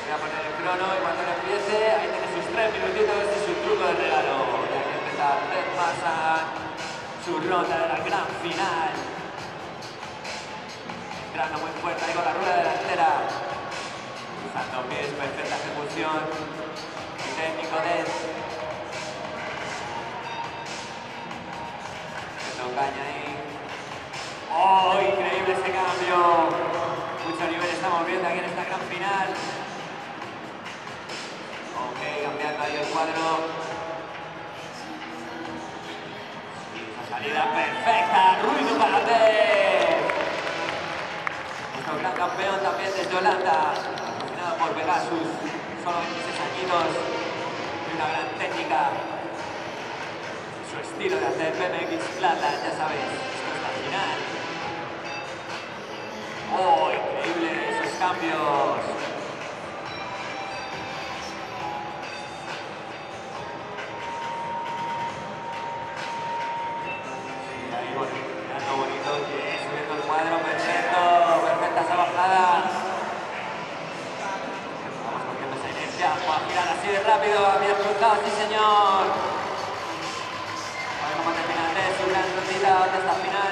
Voy a poner el crono y cuando lo empiece, ahí tiene sus 3 minutitos y su truco de regalo. Ya que empieza Dez Maarsen su ronda de la gran final. Entrando muy fuerte ahí con la rueda delantera. Usando pies, perfecta ejecución. Y técnico Dez. Metiendo caña ahí. ¡Oh, increíble ese cambio! Mucho nivel estamos viendo aquí en esta gran final. Ok, cambiando ahí el cuadro. Y esa salida perfecta, ruido para Dez. Nuestro gran campeón también desde Holanda, patrocinado por Pegasus, solo 26 añitos y una gran técnica. Su estilo de hacer BMX Flatland, ya sabéis, esto es la final. ¡Oh, increíble esos cambios! Y ahí, bueno, mirando bonito, que subiendo el cuadro, perfecto, perfecta esa bajada. Vamos cogiendo esa inercia, para girar así de rápido, bien cruzado, sí señor. A ver cómo termina Dez, su gran rondita, ¿dónde está el final?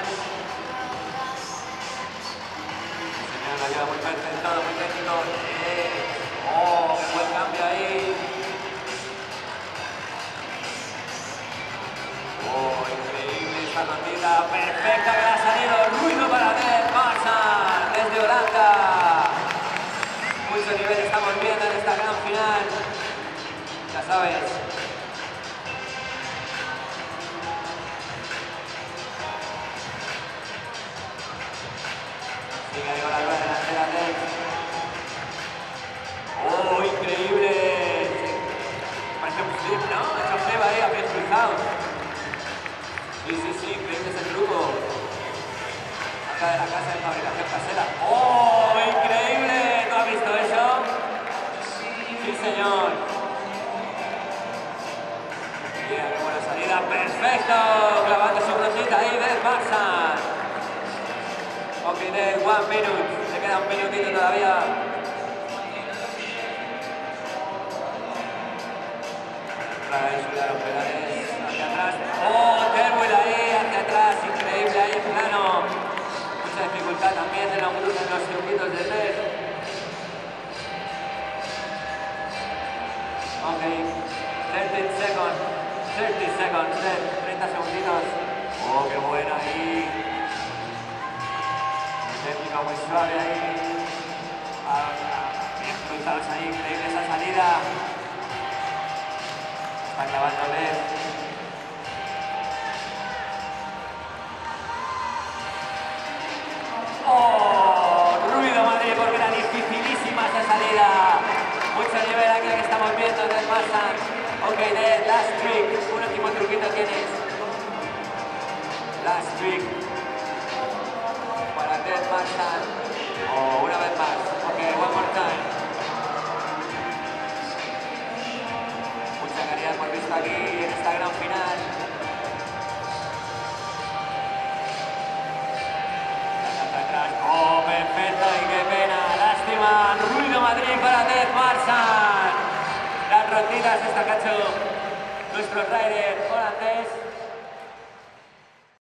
Lo lleva muy perfecto, todo muy técnico. ¡Oh, qué buen cambio ahí! ¡Oh, increíble esta rondita! ¡Perfecta que ha salido! ¡Ruido para Dez Maarsen desde Holanda! Mucho nivel estamos viendo en esta gran final. Ya sabes. Sigue ahí con la rueda delantera Dez. ¡Oh, increíble! Parece un flip, ¿no? Ha hecho flip ahí a pies cruzados. Sí, increíble ese truco. Acá de la casa de fabricación casera. ¡Oh, increíble! ¿No has visto eso? Sí, señor. Bien, qué buena salida. ¡Perfecto! Clavando su rondita ahí, Dez Maarsen. Ok, Dez, 1 minute. Se queda un minutito todavía. Ahí subir a los pedales hacia atrás. ¡Oh, Terwell ahí, hacia atrás! Increíble ahí, plano. Mucha dificultad también en los circuitos de Dez. Ok, 30 seconds, Dez. 30 segunditos. ¡Oh, qué buena ahí! Técnica muy suave ahí. Bien cruzados ahí, increíble esa salida. Está clavando Dez. ¡Oh! Ruido Madrid porque era dificilísima esa salida. Mucho nivel aquí que estamos viendo Dez Maarsen. Ok, Dez, last trick. Un último truquito tienes. Last trick. Para Dez Maarsen. Oh, una vez más. Ok, one more time. Mucha calidad hemos visto aquí en esta gran final. Atrás. Oh, perfecto y qué pena. Lástima. Ruido Madrid para Dez Maarsen. Las ronditas esta cacho. Nuestro rider holandés.